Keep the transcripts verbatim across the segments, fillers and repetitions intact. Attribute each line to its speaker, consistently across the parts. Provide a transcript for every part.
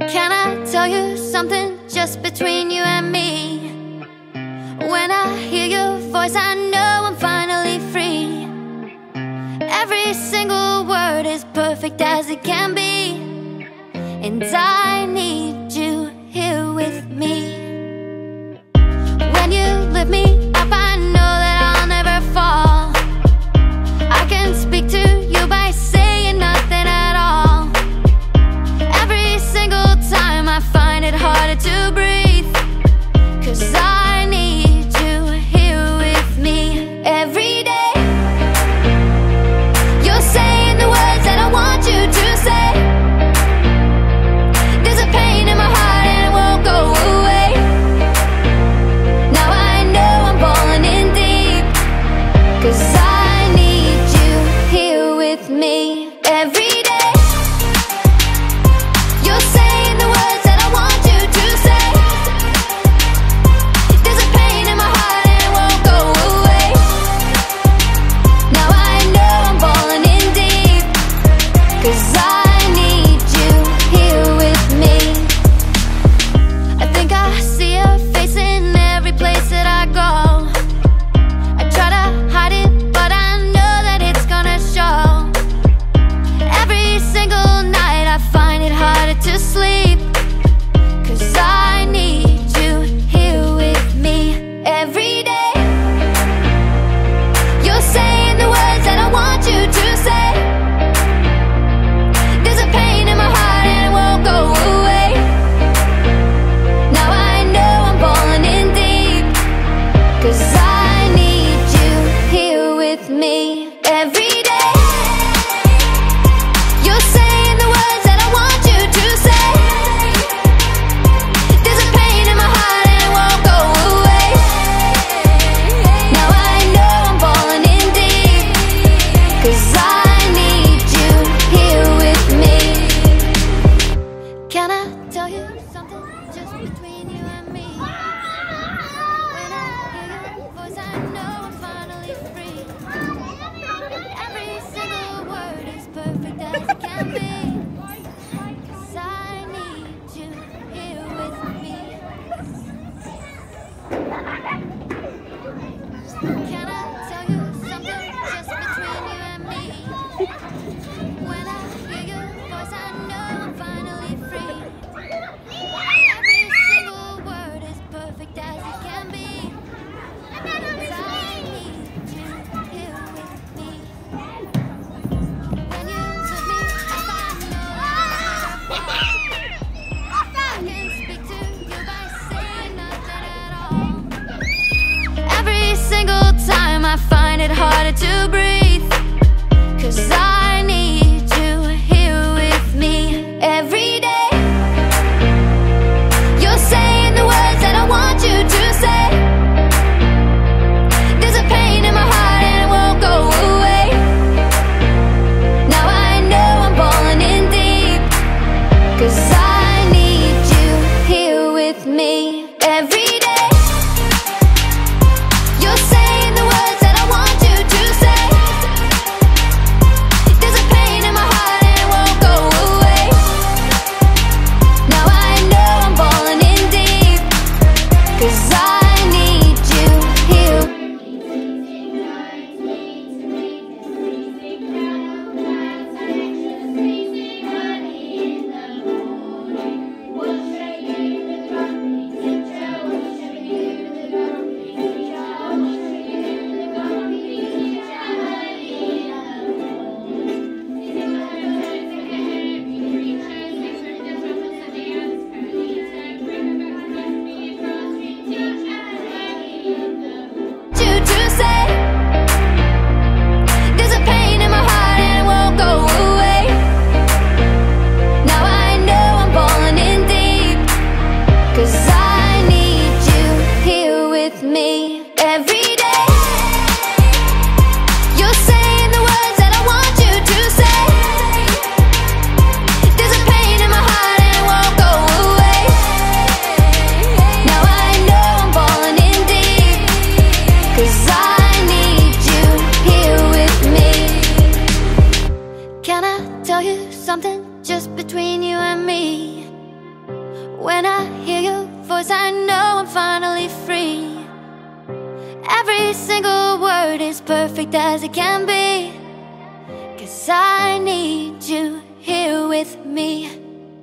Speaker 1: Can I tell you something just between you and me? When I hear your voice, I know I'm finally free. Every single word is perfect as it can be, and I need you here with me. When you lift me up, I know that I'll never fall. I can speak to you by saying nothing at all. Every single time I find it harder to breathe, 'cause I need you here with me every day. You're saying the words that I want you to say. There's a pain in my heart and it won't go away. Now I know I'm falling in deep, 'cause I need you here with me every day. You're saying the words that I want you to say. There's a pain in my heart and it won't go away. Now I know I'm falling in deep, 'cause I need you here with me. I think I see your face in every place that I go. I try to hide it, but I know that it's gonna show. Every single night I find it harder to sleep, 'cause I need you here with me every day. You're saying the words that I want you to say. There's a pain in my heart and it won't go away. Now I know I'm falling in deep, 'cause I need you here with me every day. You're saying the words that I want you to say. There's a pain in my heart and it won't go away. Now I know I'm falling in deep, 'cause I need you here with me. Can I tell you something just between you and me? When I hear your voice, I know I'm finally free. Every single word is perfect as it can be, 'cause I need you here with me. Can I tell you something just between you and me? When I hear your voice, I know I'm finally free. Every single word is perfect as it can be, 'cause I need you here with me. When you took me up, I know I can speak to you by saying nothing at all. Every single time I find it harder to breathe, 'cause I need you here with me every day. You're saying the words that I want you to say. There's a pain in my heart and it won't go away. Now I know I'm falling in deep, 'cause I need you here with me every day. You're saying the words that I want you to say. There's a pain in my heart and it won't go away. Now I know I'm falling in deep, 'cause I need you here. voice, I know I'm finally free. Every single word is perfect as it can be, 'cause I need you here with me.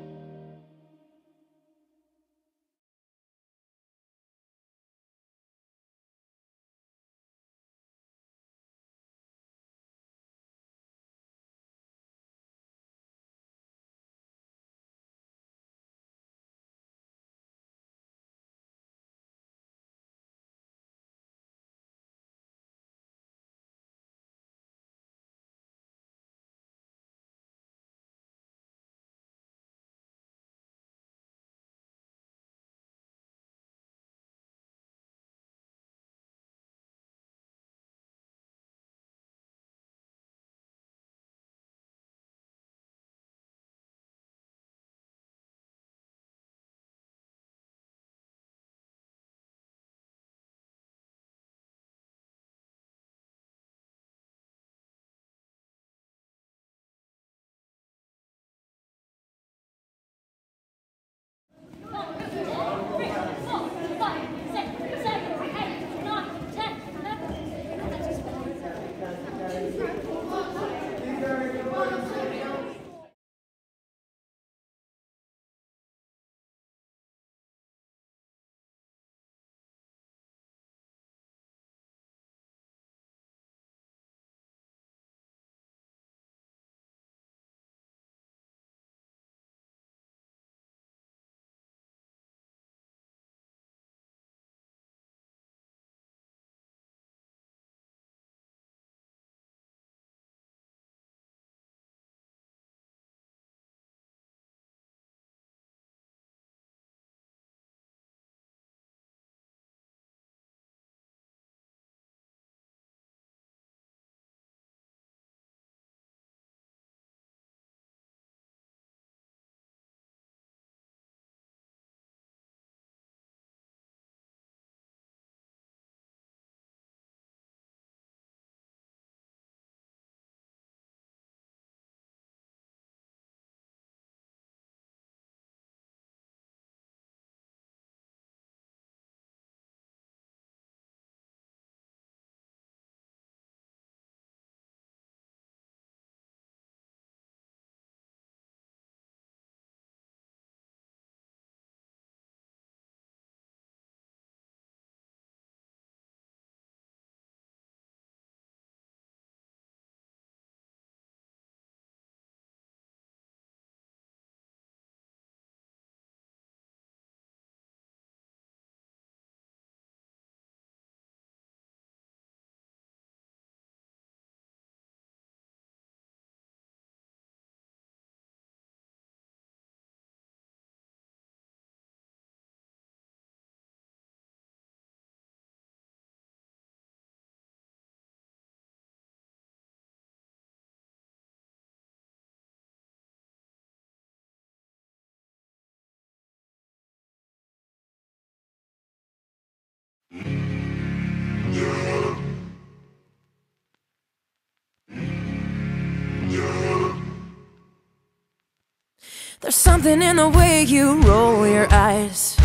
Speaker 2: There's something in the way you roll your eyes,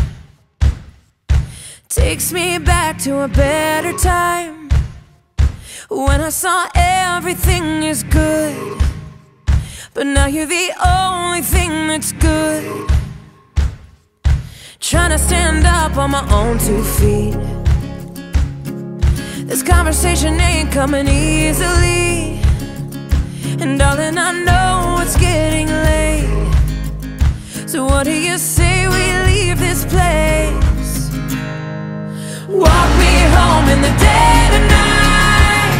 Speaker 2: takes me back to a better time, when I saw everything is good, but now you're the only thing that's good. Trying to stand up on my own two feet, this conversation ain't coming easily, and darling, I know it's getting late. So what do you say we leave this place? Walk me home in the dead of night.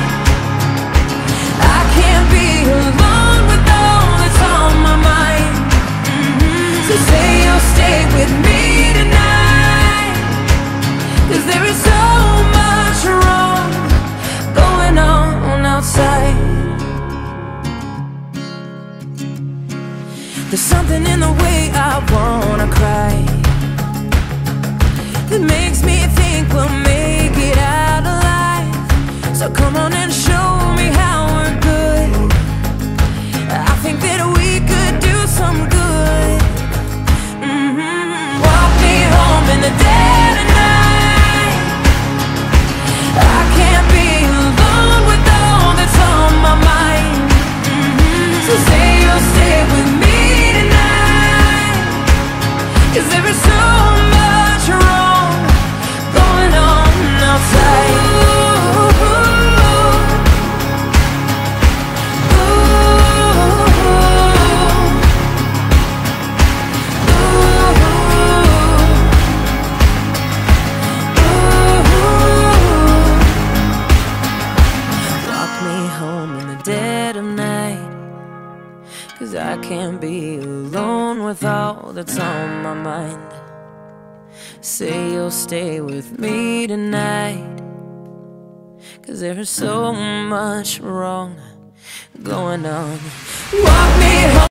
Speaker 2: I can't be alone with all that's on my mind. Mm-hmm. So say you'll stay with me tonight, 'cause there is so much wrong going on outside. There's something in the way I wanna cry that makes me think we'll make it out alive. So come on and show me how we're good. I think that we could do some good. Mm-hmm. Walk can't be alone with all that's on my mind. Say you'll stay with me tonight, 'cause there's so much wrong going on. Walk me home.